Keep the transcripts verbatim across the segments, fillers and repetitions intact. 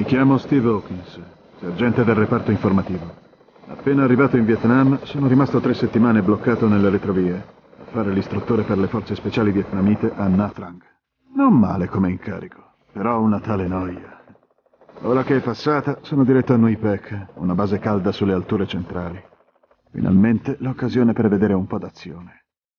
chiamo Steve Hawkins, sergente del reparto informativo. Appena arrivato in Vietnam, sono rimasto tre settimane bloccato nelle retrovie a fare l'istruttore per le forze speciali vietnamite a Nha Trang. Non male come incarico, però una tale noia. Ora che è passata, sono diretto a Nui Pec, una base calda sulle alture centrali. Finalmente l'occasione per vedere un po' d'azione.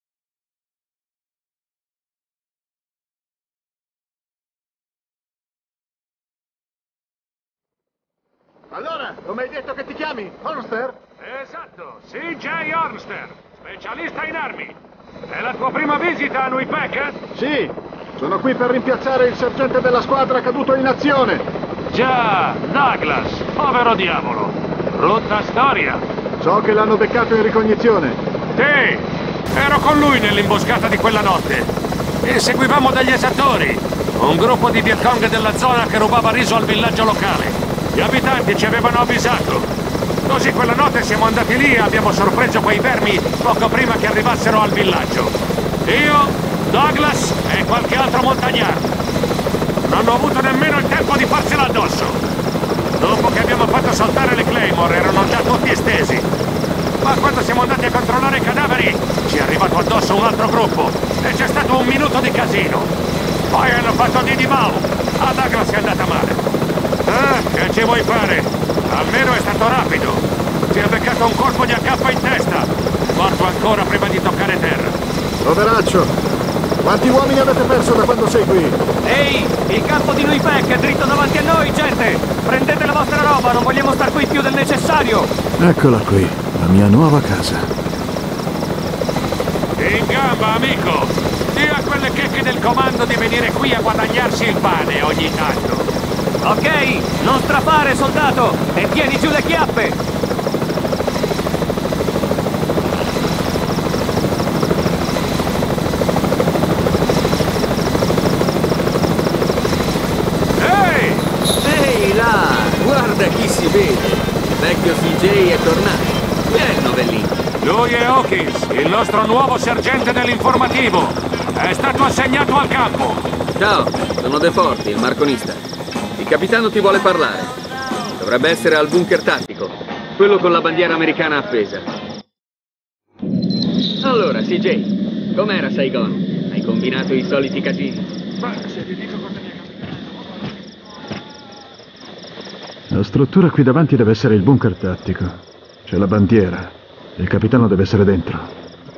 Allora, come hai detto che ti chiami? Hornster? Esatto, C J Hornster, specialista in armi. È la tua prima visita a Nui Pec? Sì, sono qui per rimpiazzare il sergente della squadra caduto in azione. Già, Douglas, povero diavolo. Brutta storia. So che l'hanno beccato in ricognizione. Sì, ero con lui nell'imboscata di quella notte. E seguivamo degli esattori, un gruppo di Viet Cong della zona che rubava riso al villaggio locale. Gli abitanti ci avevano avvisato. Così quella notte siamo andati lì e abbiamo sorpreso quei vermi poco prima che arrivassero al villaggio. Io, Douglas e qualche altro montagnaro. Non ho avuto nemmeno il tempo di farsela addosso. Dopo che abbiamo fatto saltare le Claymore erano già tutti estesi. Ma quando siamo andati a controllare i cadaveri ci è arrivato addosso un altro gruppo e c'è stato un minuto di casino. Poi hanno fatto di di Mau. A Douglas è andata male. Ah, che ci vuoi fare? Almeno è stato rapido. Ti ha beccato un colpo di A K in testa. Morto ancora prima di toccare terra. Poveraccio, quanti uomini avete perso da quando sei qui? Ehi, il campo di Nui Pec è dritto davanti a noi, gente! Prendete la vostra roba, non vogliamo star qui più del necessario! Eccola qui, la mia nuova casa. In gamba, amico! Dì a quelle checche del comando di venire qui a guadagnarsi il pane ogni tanto. Ok, non strafare, soldato! E tieni giù le chiappe! Ehi! Ehi là, guarda chi si vede! Il vecchio C J è tornato. Chi è il novellino? Lui è Hawkins, il nostro nuovo sergente dell'informativo. È stato assegnato al campo. Ciao, sono De Forti, il marconista. Il capitano ti vuole parlare. Dovrebbe essere al bunker tattico, quello con la bandiera americana appesa. Allora, C J, com'era Saigon? Hai combinato i soliti casini? Ma se ti dico cosa mi è capitato... La struttura qui davanti deve essere il bunker tattico. C'è la bandiera. Il capitano deve essere dentro.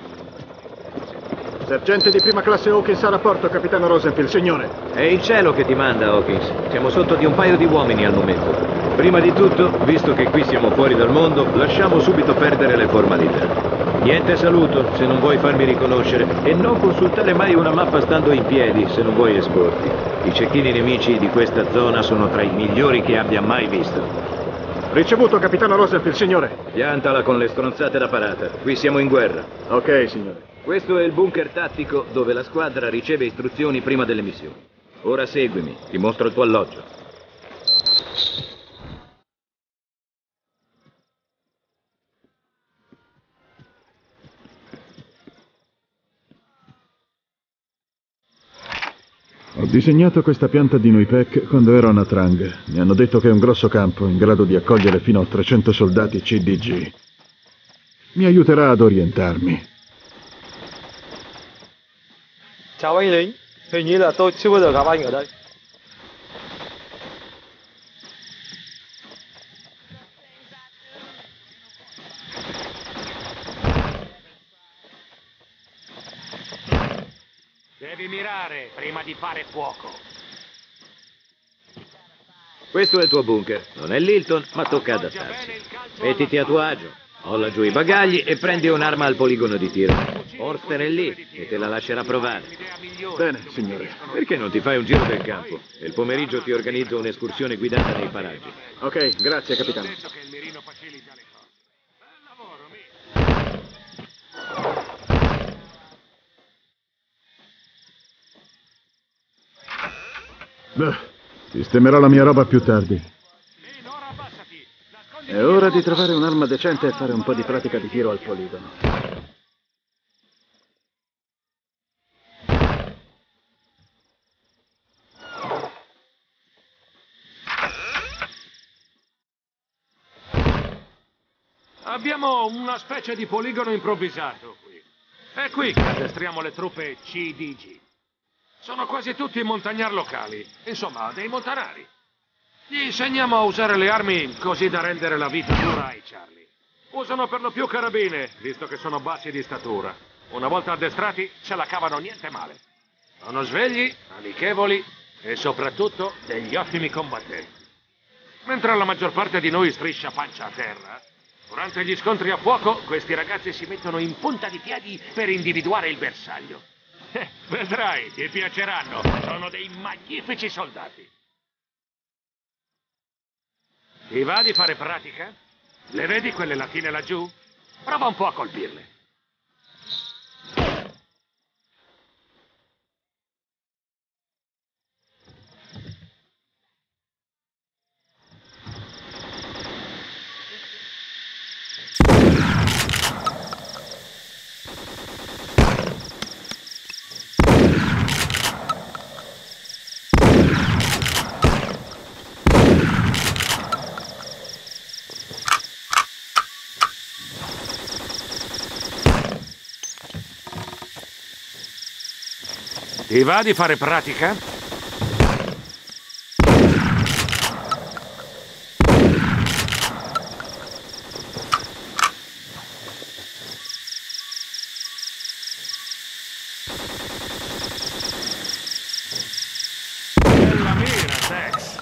Sergente di prima classe Hawkins a rapporto, capitano Rosenfield, signore. È il cielo che ti manda, Hawkins. Siamo sotto di un paio di uomini al momento. Prima di tutto, visto che qui siamo fuori dal mondo, lasciamo subito perdere le formalità. Niente saluto, se non vuoi farmi riconoscere, e non consultare mai una mappa stando in piedi, se non vuoi esporti. I cecchini nemici di questa zona sono tra i migliori che abbia mai visto. Ricevuto, capitano Rosenfield, signore. Piantala con le stronzate da parata. Qui siamo in guerra. Ok, signore. Questo è il bunker tattico dove la squadra riceve istruzioni prima delle missioni. Ora seguimi, ti mostro il tuo alloggio. Ho disegnato questa pianta di Nui Pec quando ero a Nha Trang. Mi hanno detto che è un grosso campo in grado di accogliere fino a trecento soldati C D G. Mi aiuterà ad orientarmi. Chào anh lính, hình như là tôi chưa bao giờ gặp anh ở đây. Devi mirare prima di fare fuoco. Questo è il tuo bunker. Non è l'Hilton, ma tocca adattarsi. Mettiti a tuo agio. Ho laggiù i bagagli e prendi un'arma al poligono di tiro. Hornster è lì e te la lascerà provare. Bene, signore. Perché non ti fai un giro del campo? E il pomeriggio ti organizzo un'escursione guidata nei paraggi. Ok, grazie, capitano. Beh, sistemerò la mia roba più tardi. È ora di trovare un'arma decente e fare un po' di pratica di tiro al poligono. Abbiamo una specie di poligono improvvisato qui. È qui che addestriamo le truppe C D G. Sono quasi tutti montagnari locali, insomma, dei montanari. Gli insegniamo a usare le armi così da rendere la vita dura ai Charlie. Usano per lo più carabine, visto che sono bassi di statura. Una volta addestrati, se la cavano niente male. Sono svegli, amichevoli e soprattutto degli ottimi combattenti. Mentre la maggior parte di noi striscia pancia a terra, durante gli scontri a fuoco, questi ragazzi si mettono in punta di piedi per individuare il bersaglio. Eh, vedrai, ti piaceranno. Sono dei magnifici soldati. Ti va di fare pratica? Le vedi quelle latine laggiù? Prova un po' a colpirle. Ti va di fare pratica? Bella mira, Tex.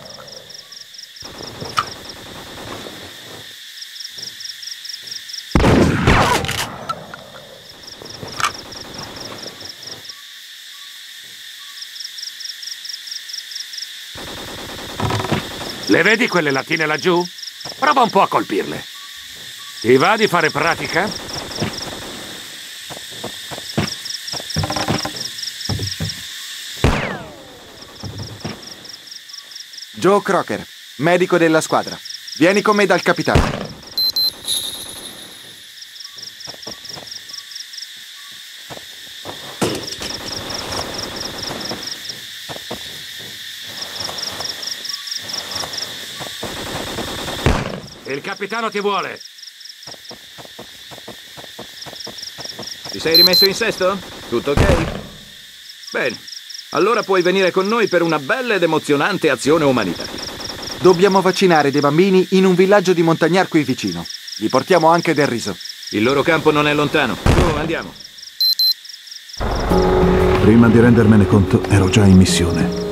Le vedi quelle latine laggiù? Prova un po' a colpirle. Ti va di fare pratica? Joe Crocker, medico della squadra. Vieni con me dal capitano. Il capitano ti vuole. Ti sei rimesso in sesto? Tutto ok? Bene. Allora puoi venire con noi per una bella ed emozionante azione umanitaria. Dobbiamo vaccinare dei bambini in un villaggio di montagnar qui vicino. Gli portiamo anche del riso. Il loro campo non è lontano. Su, andiamo. Prima di rendermene conto, ero già in missione.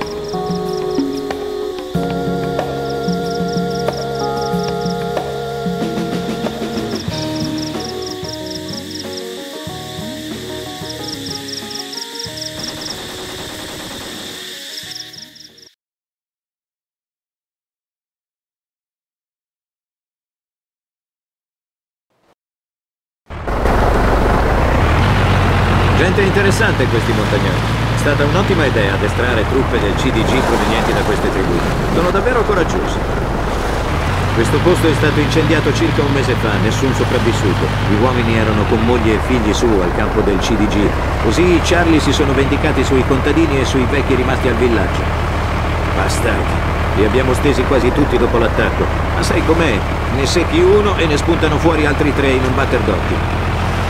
Gente interessante questi montagnari. È stata un'ottima idea addestrare truppe del C D G provenienti da queste tribù. Sono davvero coraggiosi. Questo posto è stato incendiato circa un mese fa, nessun sopravvissuto. Gli uomini erano con moglie e figli su al campo del C D G. Così i Charlie si sono vendicati sui contadini e sui vecchi rimasti al villaggio. Bastardi. Li abbiamo stesi quasi tutti dopo l'attacco. Ma sai com'è? Ne secchi uno e ne spuntano fuori altri tre in un batter d'occhio.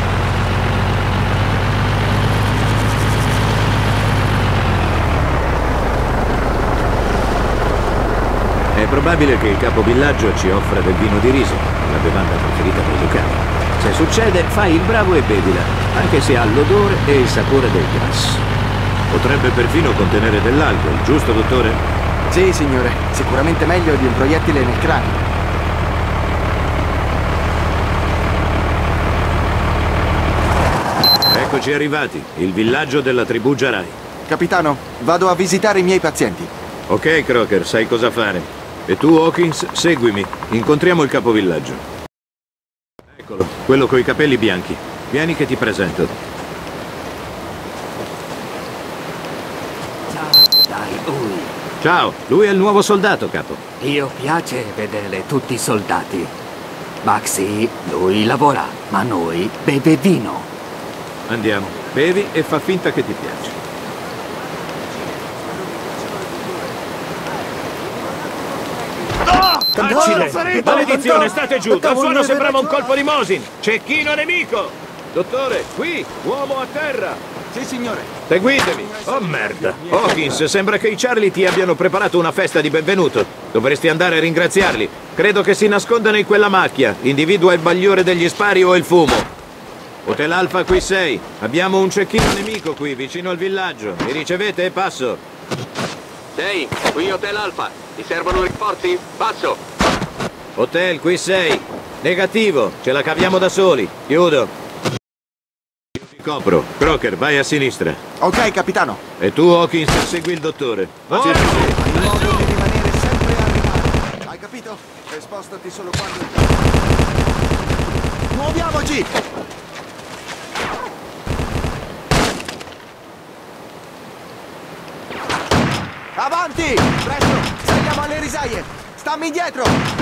È probabile che il capovillaggio ci offra del vino di riso, la bevanda preferita dei locali. Se succede, fai il bravo e bevila, anche se ha l'odore e il sapore del gas. Potrebbe perfino contenere dell'alcol, giusto, dottore? Sì, signore. Sicuramente meglio di un proiettile nel cranio. Eccoci arrivati, il villaggio della tribù Jarai. Capitano, vado a visitare i miei pazienti. Ok, Crocker, sai cosa fare. E tu, Hawkins, seguimi. Incontriamo il capovillaggio. Eccolo, quello coi capelli bianchi. Vieni che ti presento. Ciao, dai, lui. Ciao, lui è il nuovo soldato, capo. Io piace vedere tutti i soldati. Maxi, lui lavora, ma noi beve vino. Andiamo, bevi e fa finta che ti piace. Accidenti! Maledizione, state giù! Dal suono sembrava un colpo di Mosin! Cecchino nemico! Dottore, qui! Uomo a terra! Sì, signore. Seguitemi! Oh merda! Hawkins, sembra che i Charlie ti abbiano preparato una festa di benvenuto. Dovresti andare a ringraziarli. Credo che si nascondano in quella macchia. Individua il bagliore degli spari o il fumo. Hotel Alpha, qui sei. Abbiamo un cecchino nemico qui, vicino al villaggio. Mi ricevete? Passo. Sei, qui Hotel Alpha. Ti servono rinforzi? Passo. Hotel, qui sei. Negativo, ce la caviamo da soli. Chiudo. Io ti copro. Crocker, vai a sinistra. Ok, capitano. E tu, Hawkins, segui il dottore. Oh, sì, sì, sì. Il modo di rimanere sempre al riparo. Hai capito? E spostati solo quando... Muoviamoci! Avanti! Presto! Saliamo alle risaie! Stammi indietro!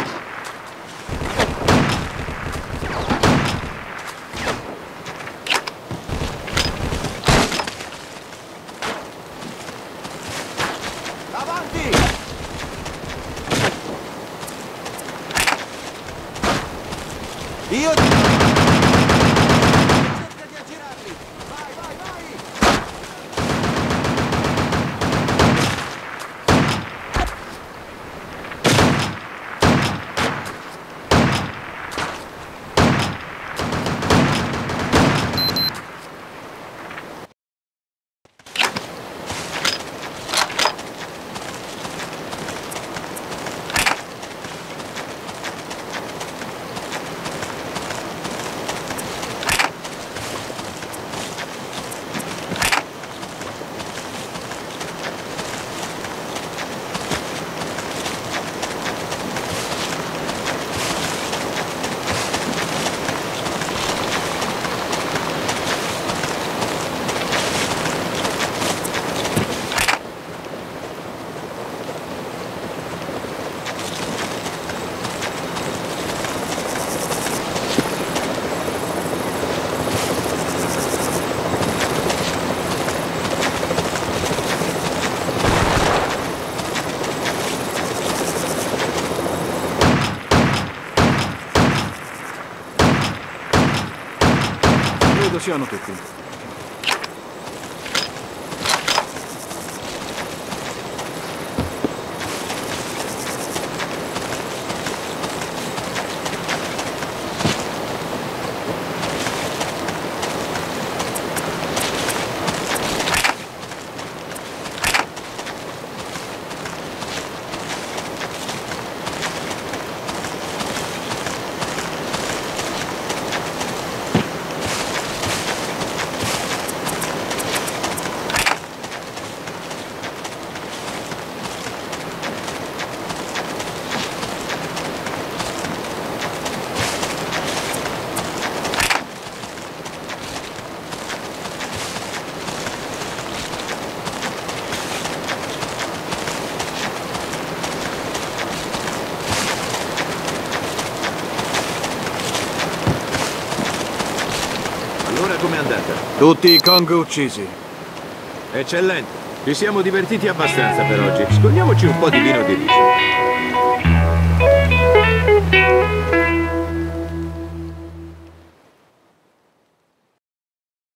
Avanti! Io... Cerca di aggirarli! Vai, vai, vai! Credo siano tutti. Allora com'è andata? Tutti i Kong uccisi. Eccellente. Ci siamo divertiti abbastanza per oggi. Scogliamoci un po' di vino di riso.